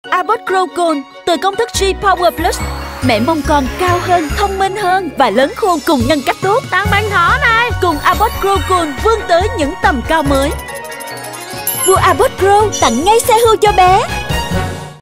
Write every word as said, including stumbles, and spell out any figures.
Abbott Grow Gold từ công thức G Power Plus. Mẹ mong con cao hơn, thông minh hơn và lớn khôn cùng nhân cách tốt. Tặng bạn thỏ này. Cùng Abbott Grow Gold vươn tới những tầm cao mới. Mua Abbott Grow tặng ngay xe hưu cho bé.